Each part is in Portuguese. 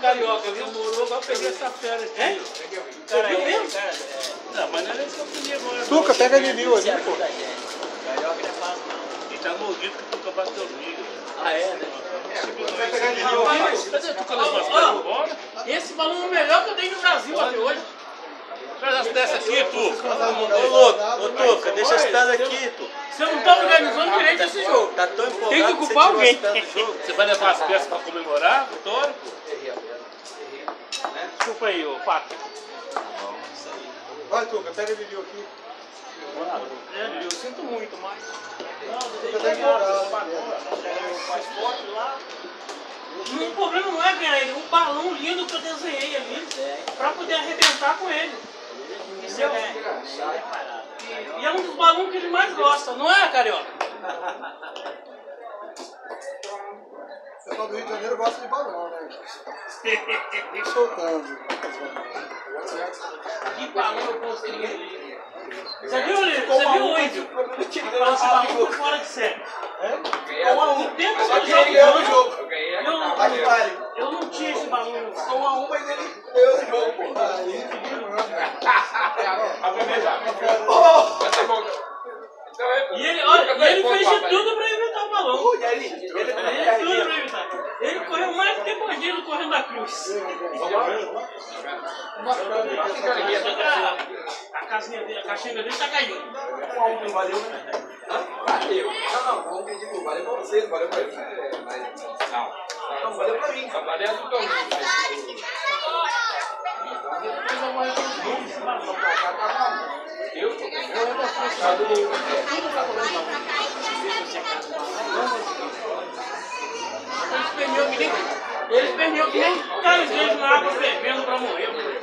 carioca, viu? Morou, eu peguei essa fera aqui. É? Você viu mesmo? Não, mas não é isso que eu peguei agora. Tuca, pega de mil ali, pô. Carioca não é fácil, não. Ele tá mordido que o Tuca bateu comigo. Ah, é, né? Vai pegar de mil aqui. Cadê o Tuca levando? Esse balão é o melhor que eu tenho no Brasil até hoje. Traz as peças aqui, Tuca. Ô, louco, ô, Tuca, deixa as pedras aqui, tu. Você não tá organizando direito esse jogo. Tá tão empolgado Tem que ocupar você alguém. tirou as pedras do jogo. Você vai levar as peças pra comemorar, Vitório? Desculpa aí, ô Paco. Vai, Tuca, pega de mil aqui. Eu sinto muito, mas... O problema não é ganhar ele, o balão lindo que eu desenhei ali, pra poder arrebentar com ele. Entendeu? E é um dos balões que ele mais gosta, não é, Carioca? O pessoal do Rio de Janeiro gosta de balão, né? Soltando. Que balão eu construí ali. Você viu, Lito? Você viu o índio? Esse balão foi fora de série. O tempo que eu jogo, eu não tinha esse balão. 1-1, mas ele ganhou esse jogo, pô. E ele, olha, ele fez de tudo pra evitar o balão. Ele fez tudo pra evitar. Ele correu mais do que bandido correndo da cruz. A casinha dele, a caixinha dele tá caindo. Valeu, né? Valeu. Não, vamos pedir pro valeu pra você, valeu pra mim. Não, valeu pra mim. Valeu pro Toninho. Ele perdeu que nem caranguejo na água fervendo pra morrer.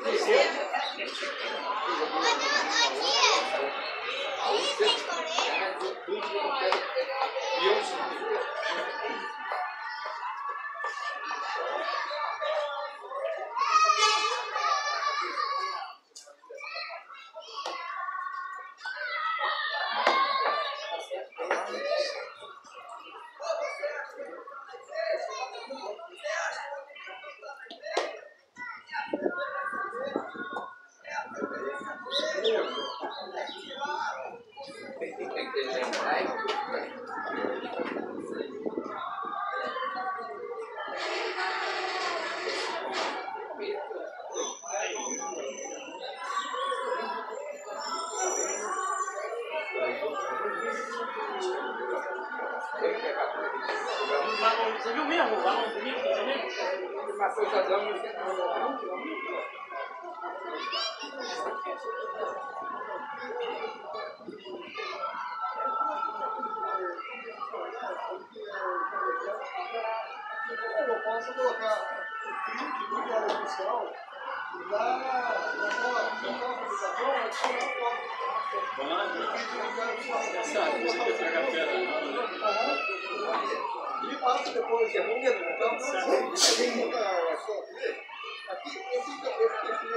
Você viu mesmo? O balão bonito que eu também? Passou sozinho, não sei eu posso colocar o print do diário oficial lá naquela publicação, adicionar foto. E passa depois, é bom então, aqui eu fiquei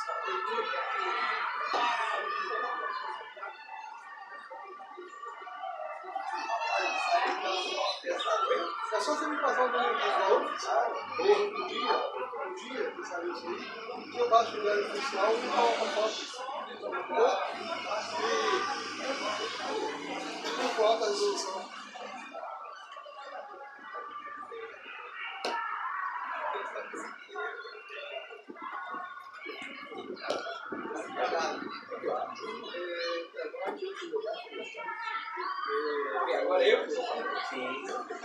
é só você me passar o número do dia que saiu isso aí, que eu baixo o diário oficial e coloco a foto. E coloco a resolução. Agora eu? Sim.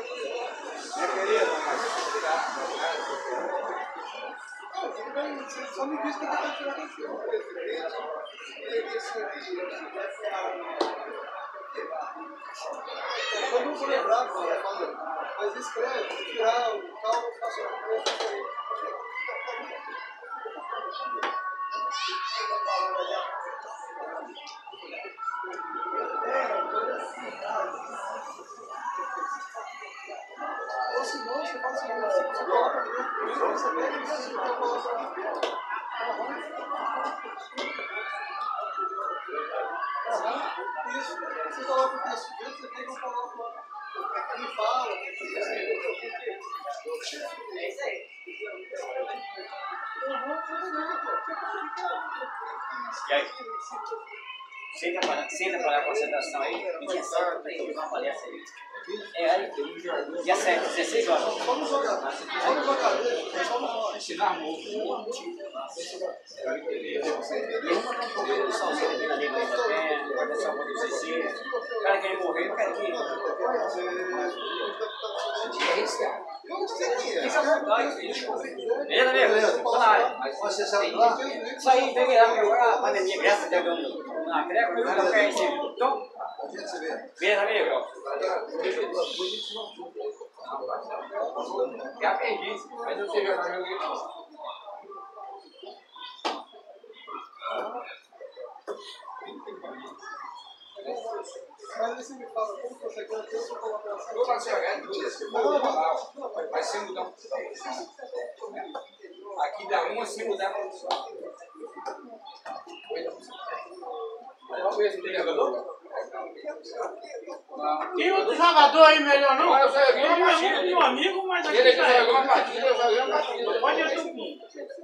Só me diz que tem que tirar atenção. Eu não vou lembrar, mas escreve, tirar o tal, faço uma coisa diferente. Ou se não, você faz você coloca dentro, você pega e você coloca aqui. Isso, você coloca o texto dentro, você pega e coloca lá. Ele fala, E aí? Senta para a concentração aí. E dia 7 para ele, uma palestra aí. Aí. Dia 7, 16 horas. Vamos jogar. Vamos jogar. Ensinar amor. E uma campanha do salzinho dele ali, vai deixar um pouco de CC. O cara quer morrer, não quer que. Fica à vontade, beleza, amigo? Tô na área. Isso aí, tem que ir lá, a pandemia, graças a Deus, na creca, não quer esse. Então, beleza, amigo? Já perdi, mas eu sei jogar meu jogo. Mas você me fala, como você quer ter essa colaboração? Eu vou jogar tudo esse vai ser mudar. Aqui dá uma, se mudar para o vamos ver se tem jogador. Tem outro jogador aí melhor não? Eu só joguei uma partida. Meu amigo, mas aqui Ele já já é. jogou uma partida, eu joguei uma partida. Pode ir um pouquinho.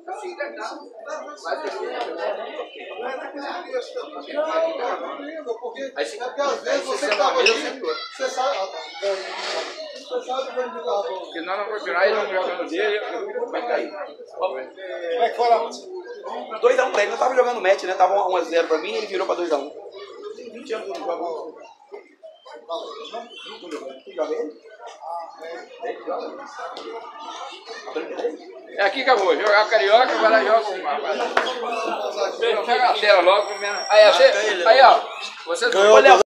Porque às vezes você estava ali, você sabe. Você sabe onde estava. Porque nós não vamos tirar ele, vamos jogando dele, vai cair. Como é que foi lá? 2x1 pra ele, não tava jogando match, né? Tava 1x0 pra mim e ele virou pra 2x1. 20 anos que eu não jogo. Quem joga ele? É aqui que eu vou jogar carioca, vai lá e joga com o mapa. Pega a tela logo. Aí, ó, você. Aí, ó. Você